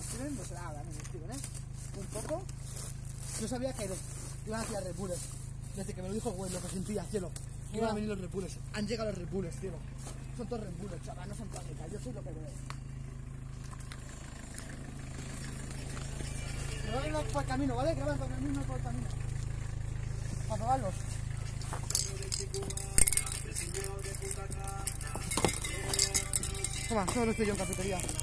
escriben, pues ahora me escriben, un poco. Yo sabía que iban a tirar Red Bulls. Desde que me lo dijo el güey, lo que sentía, cielo. Que iban a venir los Red Bulls. Han llegado los Red Bulls, cielo. Son todos Red Bulls, chaval, no son tónicas. Yo soy lo que veo. Graben por el camino, ¿vale? Graben por el camino, por el camino. Para probarlos. Toma, solo estoy yo en cafetería.